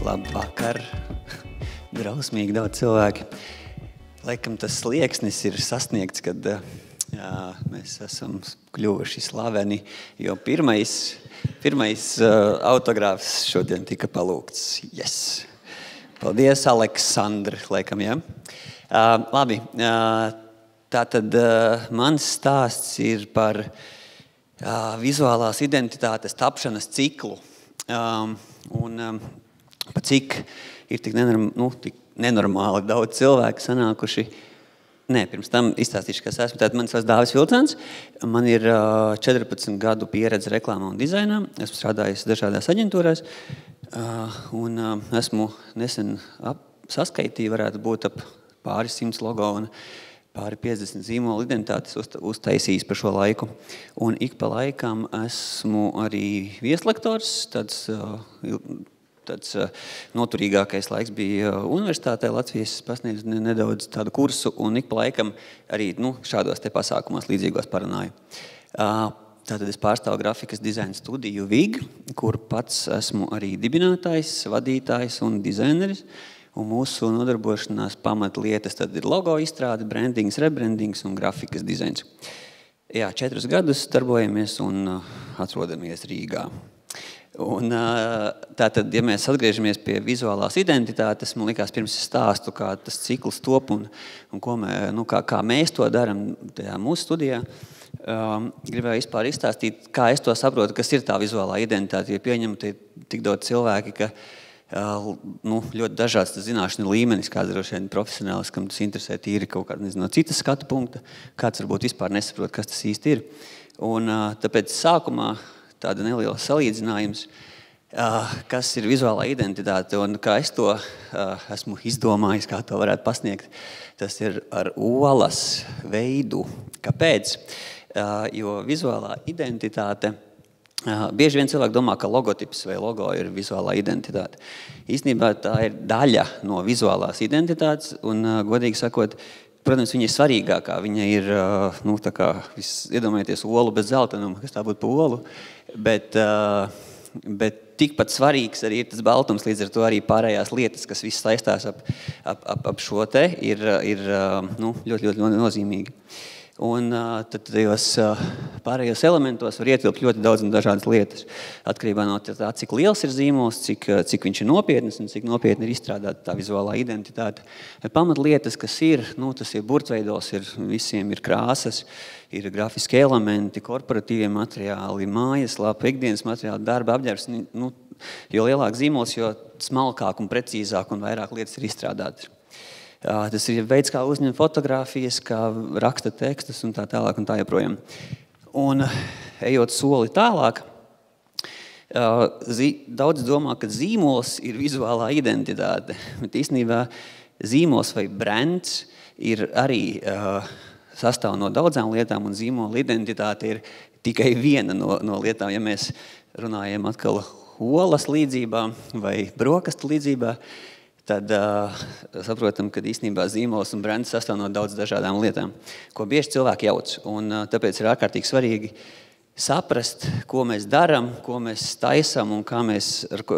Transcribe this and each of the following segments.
Labvakar, drausmīgi daudz cilvēki. Laikam tas slieksnis ir sasniegts, kad mēs esam kļuvuši slaveni, jo pirmais autogrāfs šodien tika palūgts. Yes! Paldies, Aleksandra, laikam, ja? Labi, tātad mans stāsts ir par vizuālās identitātes tapšanas ciklu. Pa cik ir tik nenormāli daudz cilvēku sanākuši. Nē, pirms tam izstāstīšu, kas esmu. Tātad mani sauc Dāvis Vilcāns. Man ir 14 gadu pieredze reklāmā un dizainā. Esmu strādājis dažādās aģentūrās. Un esmu nesen saskaitīju, varētu būt ap pāris 100 logo un pāri 50 zīmolu identitātes uztaisījis par šo laiku. Un ik pa laikam esmu arī vieslektors, tāds noturīgākais laiks bija universitātē Latvijas, pasniedzu nedaudz tādu kursu, un ik pa laikam arī šādos te pasākumos līdzīgos parunāju. Tātad es pārstāvu grafikas dizaina studiju VIG, kur pats esmu arī dibinātājs, vadītājs un dizaineris. Un mūsu nodarbošanās pamatlietas tad ir logo izstrāde, brandings, rebrandings un grafikas dizains. Jā, 4 gadus darbojamies un atrodamies Rīgā. Un tātad, ja mēs atgriežamies pie vizuālās identitātes, man likās pirms stāstu, kā tas cikls top un kā mēs to daram tajā mūsu studijā. Gribēju vispār izstāstīt, kā es to saprotu, kas ir tā vizuālā identitāte, jo pieņemu tik daudz cilvēki, ka ļoti dažāds tas zināšanu līmenis, kāds droši vien profesionālis, kam tas interesē tīri kaut kāda, no citas skatu punkta, kāds varbūt vispār nesaprot, kas tas īsti ir. Un tāpēc sākumā tāda neliela salīdzinājums, kas ir vizuālā identitāte un kā es to esmu izdomājis, kā to varētu pasniegt. Tas ir ar olas veidu. Kāpēc? Jo vizuālā identitāte, bieži vien cilvēki domā, ka logotips vai logo ir vizuālā identitāte. Īstenībā tā ir daļa no vizuālās identitātes un, godīgi sakot, protams, viņa ir svarīgākā. Viņa ir, iedomājieties olu bez zeltainuma, kas tā būtu pa olu, bet tikpat svarīgs arī ir tas baltums, līdz ar to arī pārējās lietas, kas viss saistās ap šo te, ir ļoti nozīmīgi. Un tad tajos pārējos elementos var ietilpt ļoti daudz un dažādas lietas. Atkarībā no tā, cik liels ir zīmols, cik viņš ir nopietnis un cik nopietni ir izstrādāta tā vizuālā identitāte. Pamatlietas, kas ir, tas ir burtveidos, visiem ir krāsas, ir grafiski elementi, korporatīvie materiāli, mājaslapa, ikdienas materiāli, darba apģērbs. Jo lielāk zīmols, jo smalkāk un precīzāk un vairāk lietas ir izstrādātas. Tas ir veids, kā uzņem fotogrāfijas, kā raksta tekstus un tā tālāk un tā joprojām. Un ejot soli tālāk, daudz domā, ka zīmols ir vizuālā identitāte. Bet īstenībā zīmols vai brands ir arī sastāv no daudzām lietām, un zīmola identitāte ir tikai viena no lietām. Ja mēs runājam atkal olas līdzībā vai brokastu līdzībā, tad saprotam, ka īstenībā zīmols un brands sastāv no daudz dažādām lietām, ko bieži cilvēki jauc. Un tāpēc ir ārkārtīgi svarīgi saprast, ko mēs daram, ko mēs taisam un kā mēs,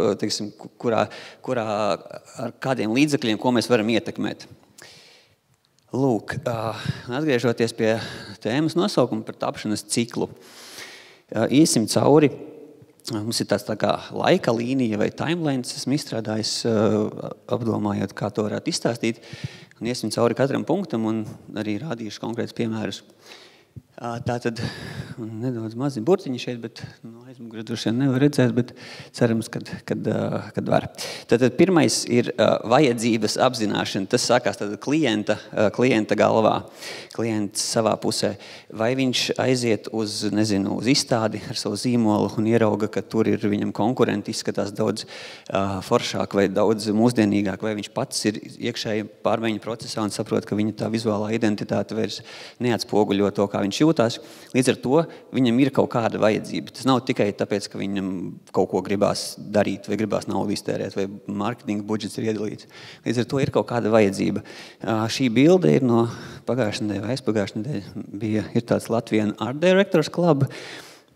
ar kādiem līdzekļiem, ko mēs varam ietekmēt. Lūk, atgriežoties pie tēmas nosaukuma par tapšanas ciklu, iesim cauri. Mums ir tāds tā kā laika līnija vai timelines, esmu izstrādājis, apdomājot, kā to varētu izstāstīt. Un iesim cauri katram punktam un arī rādīšu konkrētus piemērus. Tātad nedaudz mazi burtiņi šeit, bet aizmugurē droši vien nevar redzēt, bet cerams, kad var. Tātad pirmais ir vajadzības apzināšana. Tas sākās tātad klienta galvā, klients savā pusē. Vai viņš aiziet uz izstādi ar savu zīmolu un ierauga, ka tur ir viņam konkurenti, izskatās daudz foršāk vai daudz mūsdienīgāk, vai viņš pats ir iekšēji pārmaiņu procesā un saprot, ka viņa tā vizuālā identitāte vairs neatspoguļo to, kā viņš jūtās. Līdz ar to viņam ir kaut kāda vajadzība. Tas nav tikai tāpēc, ka viņam kaut ko gribās darīt vai gribās naudu iztērēt vai marketinga budžets ir iedalīts. Līdz ar to ir kaut kāda vajadzība. Šī bilde ir no pagājušajā nedēļa vai aizpagājušajā nedēļa ir tāds Latvian Art Directors Club.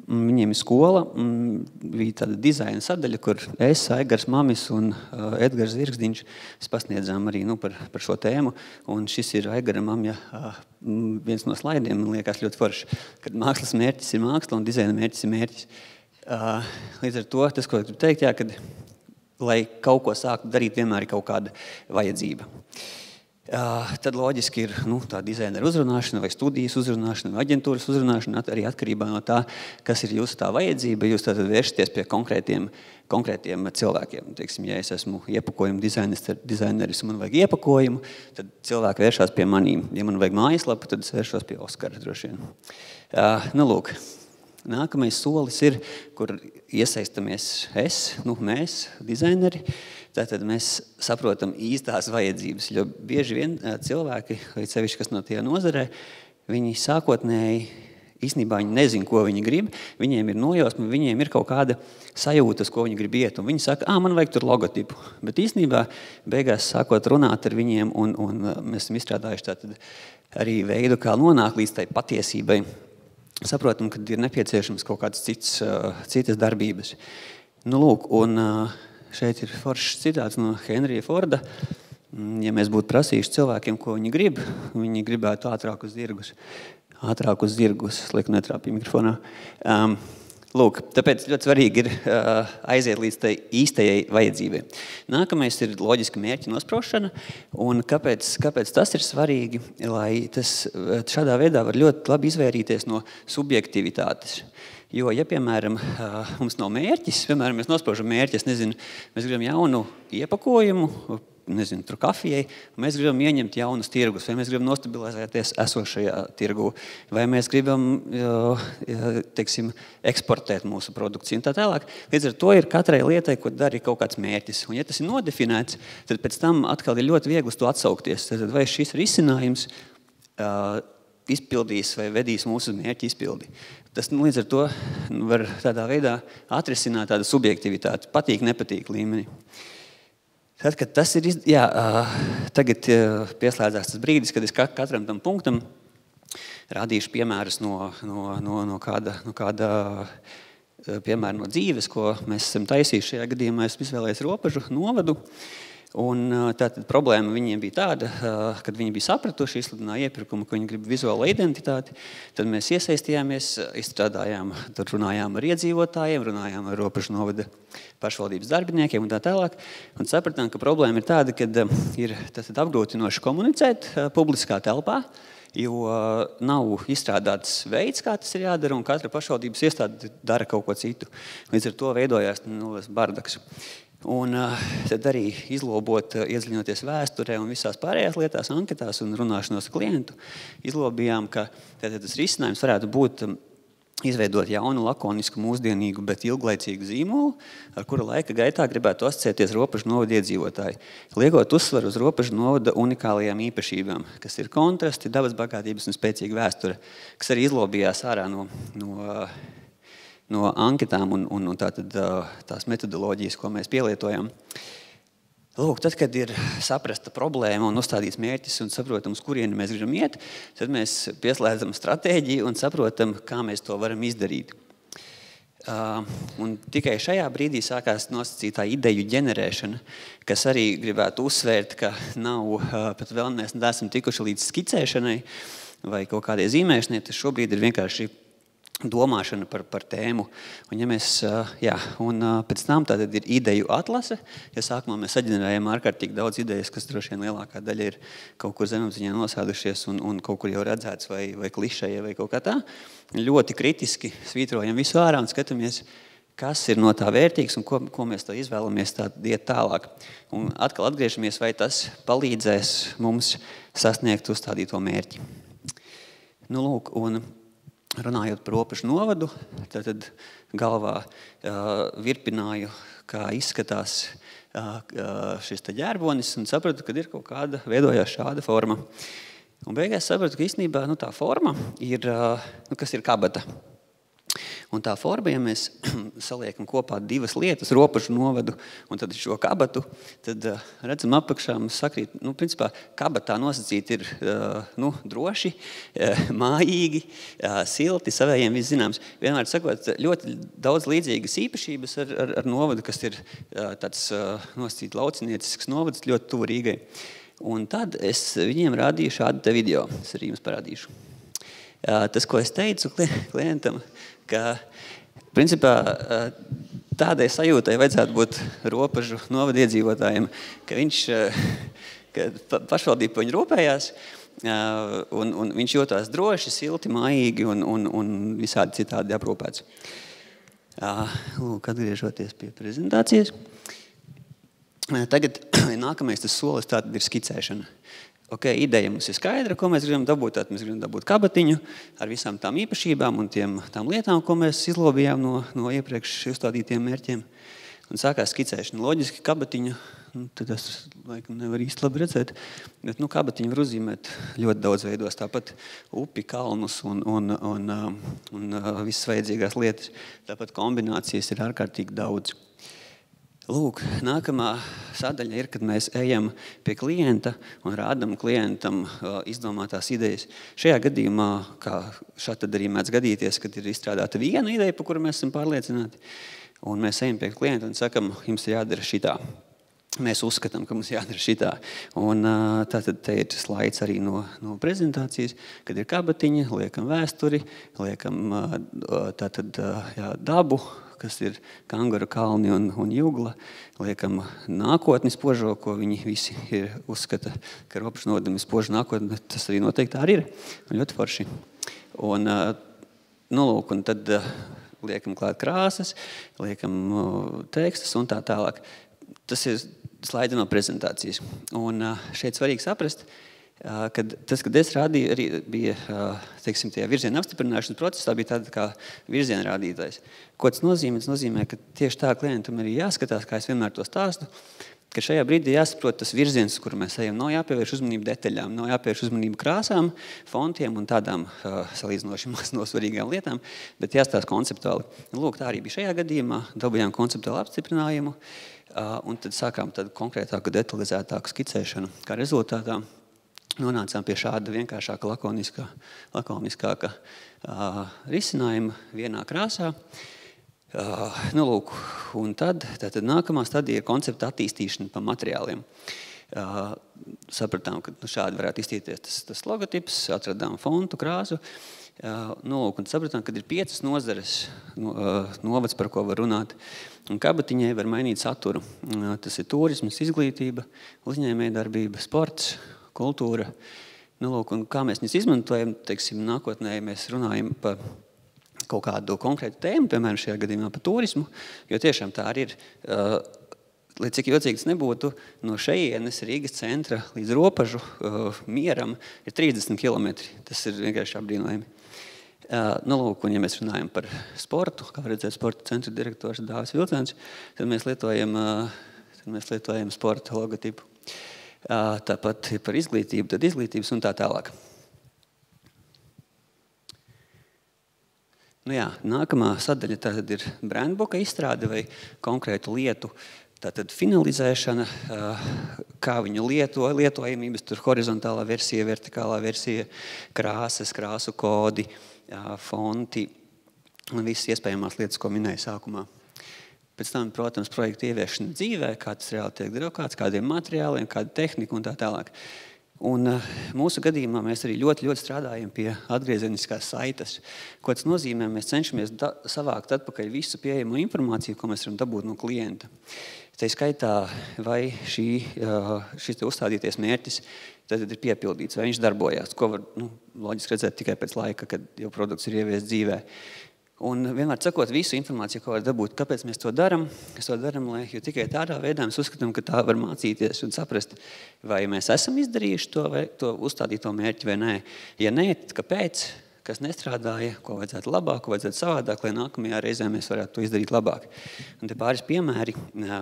viņiem ir skola, bija tāda dizaina sadaļa, kur es, Aigars Mamis un Edgars Zirgzdiņš pasniedzām arī par šo tēmu. Un šis ir Aigara Mamja viens no slaidiem, man liekas ļoti forši, kad mākslas mērķis ir māksla un dizaina mērķis ir mērķis. Līdz ar to, tas, ko es gribu teikt, kad, lai kaut ko sāktu darīt, vienmēr ir kaut kāda vajadzība. Tad loģiski ir tā dizaineru uzrunāšana vai studijas uzrunāšana vai aģentūras uzrunāšana arī atkarībā no tā, kas ir jūsu tā vajadzība. Jūs tātad vēršaties pie konkrētiem cilvēkiem. Teiksim, ja es esmu iepakojuma dizaineris un man vajag iepakojumu, tad cilvēki vēršās pie manīm. Ja man vajag mājaslapu, tad es vēršos pie Oskara droši vien. Lūk. Nākamais solis ir, kur iesaistamies mēs, dizaineri. Tātad mēs saprotam īstās vajadzības, jo bieži vien cilvēki, sevišķi, kas no tie nozarē, viņi sākotnēji, īstenībā viņi nezin, ko viņi grib, viņiem ir nojausma, viņiem ir kaut kāda sajūtas, ko viņi grib iet, un viņi saka, man vajag tur logotipu. Bet īstenībā beigās sākot runāt ar viņiem, un mēs esam izstrādājuši tātad arī veidu, kā nonākt līdz tai patiesībai, saprotam, ka ir nepieciešams kaut kāds citas darbības. Lūk, un šeit ir foršs citāts no Henrija Forda. Ja mēs būtu prasījuši cilvēkiem, ko viņi grib, viņi gribētu ātrāk uz zirgus, lieku netrāpīju mikrofonā. Lūk, tāpēc ļoti svarīgi ir aiziet līdz tai īstajai vajadzībai. Nākamais ir loģiska mērķa nosprošana, un kāpēc tas ir svarīgi, lai tas šādā veidā var ļoti labi izvairīties no subjektivitātes. Jo, ja, piemēram, mums nav mērķis, piemēram, mēs nosprožam mērķi, mēs gribam jaunu iepakojumu, tur kafijai, mēs gribam ieņemt jaunus tirgus, vai mēs gribam nostabilizēties esošajā tirgu, vai mēs gribam, eksportēt mūsu produkciju un tā tālāk. Līdz ar to ir katrai lietai, ko dara kaut kāds mērķis. Un, ja tas ir nodefinēts, tad pēc tam atkal ir ļoti viegli to atsaukties. Tad vai šis risinājums izpildīs vai vedīs mūsu mērķi izpildi. Tas līdz ar to var tādā veidā atrisināt tādu subjektivitāti, patīk, nepatīk līmeni. Tad, kad tas ir, tagad pieslēdzās tas brīdis, kad es katram tam punktam rādīšu piemērus no kāda piemēra no dzīves, ko mēs esam taisījuši šajā gadījumā. Es izvēlējos Ropažu novadu. Un tātad problēma viņiem bija tāda, kad viņi bija sapratuši, izsludināja iepirkumu, ka viņi grib vizuālo identitāti, tad mēs iesaistījāmies, izstrādājām, tad runājām ar iedzīvotājiem, runājām ar Ropažu novada pašvaldības darbiniekiem un tā tālāk, un sapratām, ka problēma ir tāda, kad ir apgrūtinoši komunicēt publiskā telpā, jo nav izstrādāts veids, kā tas ir jādara, un katra pašvaldības iestāde dara kaut ko citu. Līdz ar to veidojās bardaks. Un tad arī izlobot, iedziļinoties vēsturē un visās pārējās lietās, anketās un runāšanos ar klientu, izlobījām, ka tas risinājums varētu būt izveidot jaunu, lakonisku, mūsdienīgu, bet ilglaicīgu zīmolu, ar kura laika gaitā gribētu asociēties Ropažu novada iedzīvotāji, liekot uzsvaru uz Ropažu novada unikālajām īpašībām, kas ir kontrasti, dabas bagātības un spēcīga vēsture, kas arī izlobījās ārā no anketām un tās metodoloģijas, ko mēs pielietojam. Lūk, tad, kad ir saprasta problēma un uzstādīts mērķis un saprotam, uz kurieni mēs gribam iet, tad mēs pieslēdzam stratēģiju un saprotam, kā mēs to varam izdarīt. Un tikai šajā brīdī sākās nosacītā ideju ģenerēšana, kas arī gribētu uzsvērt, ka nav pat vēl neesam tikuši līdz skicēšanai vai kaut kādai zīmēšanai, tas šobrīd ir vienkārši domāšana par tēmu. Un, ja mēs, pēc tam tātad ir ideju atlase. Ja sākumā mēs saģenerējam ārkārtīgi daudz idejas, kas droši vien lielākā daļa ir kaut kur zemapziņā nosēdušies un kaut kur jau redzēts vai klišeja vai kaut kā tā. Ļoti kritiski svītrojam visu ārā un skatāmies, kas ir no tā vērtīgs un ko mēs tā izvēlamies tā iet tālāk. Un atkal atgriežamies, vai tas palīdzēs mums sasniegt uzstādīto mērķi. Lūk, un runājot par Ropažu novadu, tad galvā virpināju, kā izskatās šis ģērbonis, un sapratu, ka ir kaut kāda veidojās šāda forma. Un beigās sapratu, ka īstenībā tā forma ir, kas ir kabata. Un tā forma, ja mēs saliekam kopā divas lietas, ropažu novadu un tad šo kabatu, tad redzam apakšā, mums sakrīt, principā kabatā nosacīt ir droši, mājīgi, silti, savējiem viss zināms. Vienmēr sakot, ļoti daudz līdzīgas īpašības ar novadu, kas ir tāds nosacīt lauciniecisks novads, ļoti tuvu Rīgai. Un tad es viņiem rādīju šādu te video, es arī jums parādīšu. Tas, ko es teicu klientam, ka principā tādai sajūtai vajadzētu būt ropažu novada iedzīvotājiem, ka pašvaldība par viņu rūpējās, un viņš jūtās droši, silti, mājīgi un visādi citādi aprūpēts. Lūk, atgriežoties pie prezentācijas. Tagad nākamais tas solis tātad ir skicēšana. Ideja mums ir skaidra, ko mēs gribam dabūt. Tātad mēs gribam dabūt kabatiņu ar visām tām īpašībām un tām lietām, ko mēs izlobījām no iepriekš uzstādītiem mērķiem. Un sākās skicēšana. Loģiski kabatiņu, tad es laikam nevaru īsti labi redzēt, bet kabatiņu var uzzīmēt ļoti daudz veidos. Tāpat upi, kalnus un visas vajadzīgās lietas. Tāpat kombinācijas ir ārkārtīgi daudz. Lūk, nākamā sadaļa ir, kad mēs ejam pie klienta un rādam klientam izdomātās idejas. Šajā gadījumā, kā šādi arī mēdz gadīties, kad ir izstrādāta viena ideja, par kuru mēs esam pārliecināti, un mēs ejam pie klienta un sakam, jums ir jādara šitā. Mēs uzskatām, ka mums jādara šitā. Un tātad te ir slaids arī no prezentācijas, kad ir kabatiņa, liekam vēsturi, liekam dabu, kas ir Kanguru kalni un Jugla, liekam nākotnes požo, ko viņi visi uzskata, ka ropažu novadam ir spoža nākotne, tas arī noteikti tā arī ir, un ļoti forši. Un tad liekam klāt krāsas, liekam tekstus un tā tālāk. Tas ir slaidi no prezentācijas. Un šeit svarīgi saprast, kad es rādīju, arī bija, teiksim, tajā virziena apstiprināšanas procesā bija tāda kā virziena rādītājs. Ko tas nozīmē? Tas nozīmē, ka tieši tā klientam arī jāskatās, kā es vienmēr to stāstu, ka šajā brīdī jāsaprot tas virziens, kur mēs ejam. Nav jāpievērš uzmanību detaļām, nav jāpievērš uzmanību krāsām, fontiem un tādām salīdzinoši maznosvarīgām lietām, bet jāstāsta konceptuāli. Lūk, tā arī bija šajā gadījumā, dabūjām konceptuālu apstiprinājumu, un tad sākām tādu konkrētāku, detalizētāku skicēšanu, kā rezultātā nonācām pie šāda vienkāršāka, lakoniskāka risinājuma vienā krāsā. Lūk, un tad nākamā stadija ir koncepta attīstīšana pa materiāliem. Sapratām, ka šādi varētu izstīties tas logotips, atradām fontu, krāsu. Lūk, un sapratām, ka ir 5 nozares novads, par ko var runāt. Un kabatiņai var mainīt saturu. Tas ir turismas, izglītība, uzņēmējdarbība, sports, kultūra. Lūk, un kā mēs viņus izmantojam, teiksim, nākotnē mēs runājam par kaut kādu konkrētu tēmu, piemēram, šajā gadījumā par turismu, jo tiešām tā arī ir, lai cik jocīgi tas nebūtu, no šejienes Rīgas centra līdz ropažu mieram ir 30 kilometri. Tas ir vienkārši apbrīnojami. Lūk, un ja mēs runājam par sportu, kā redzēt sporta centra direktors Dāvis Vilcēns, tad mēs lietojam sporta logotipu. Tāpat par izglītību, tad izglītības un tā tālāk. Nākamā sadaļa tātad ir brandbuka izstrāde vai konkrētu lietu tātad finalizēšana, kā viņu lietojamības, tur horizontālā versija, vertikālā versija, krāsas, krāsu kodi, fonti un visas iespējamās lietas, ko minēju sākumā. Pēc tam, protams, projekta ieviešana dzīvē, kā tas reāli tiek drukāts, kādiem materiāliem, kāda tehnika un tā tālāk. Un mūsu gadījumā mēs arī ļoti strādājam pie atgriezeniskās saites. Ko tas nozīmē? Mēs cenšamies savākt atpakaļ visu pieejamo informāciju, ko mēs varam dabūt no klienta. Tā skaitā, vai šis uzstādīties mērķis tad ir piepildīts, vai viņš darbojās, ko var loģiski redzēt tikai pēc laika, kad jau produkts ir ieviests dzīvē. Un vienmēr sakot visu informāciju, ko var dabūt, kāpēc mēs to darām? Mēs to darām, jo tikai tādā veidā mēs uzskatām, ka tā var mācīties un saprast, vai mēs esam izdarījuši to uzstādīto mērķi vai nē. Ja nē, tad kāpēc, kas nestrādāja, ko vajadzētu labāk, ko vajadzētu savādāk, lai nākamajā reizē mēs varētu to izdarīt labāk. Un te pāris piemēri,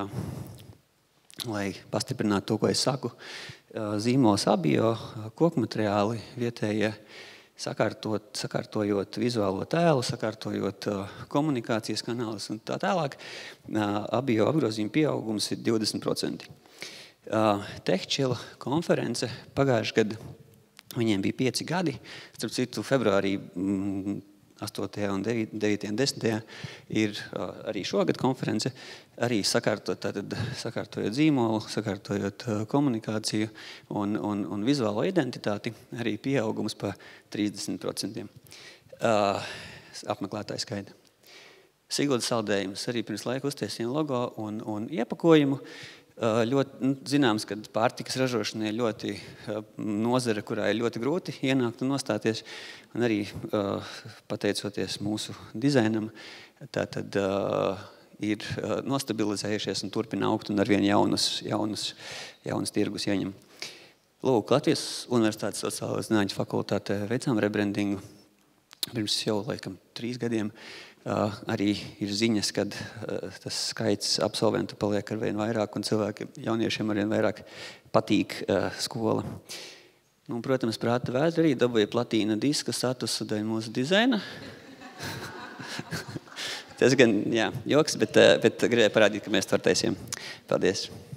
lai pastiprinātu to, ko es saku. Zīmols Abio, kokmateriāli, vietējie sakārtojot vizuālo tēlu, sakārtojot komunikācijas kanālus un tā tālāk, abi apgrozījuma pieaugums ir 20%. TechChill konference pagājušajā gadā, viņiem bija 5 gadi, starp citu februārī 8. un 9. un 10. ir arī šogad konference, arī sakārtojot zīmolu, sakārtojot komunikāciju un vizuālo identitāti, arī pieaugums pa 30% apmeklētāju skaita. Siguldas saldējums arī pirms laika uztaisījām logo un iepakojumu. Ļoti zināms, ka pārtikas ražošana ir ļoti nozara, kurā ir ļoti grūti ienākt un nostāties, un arī pateicoties mūsu dizainam, tātad ir nostabilizējušies un turpina augt un arvien jaunus tirgus ieņem. Lūk, Latvijas Universitātes sociālo zinātņu fakultātē veicām rebrandingu pirms jau, laikam, 3 gadiem. Arī ir ziņas, kad tas skaits absolventu paliek arvien vairāk un jauniešiem arvien vairāk patīk skola. Nu, protams, Prāta vētra arī dabūja platīna diska statusu dēļ mūsu dizaina. Tas gan, jā, joks, bet gribēju parādīt, ka mēs to taisījām. Paldies!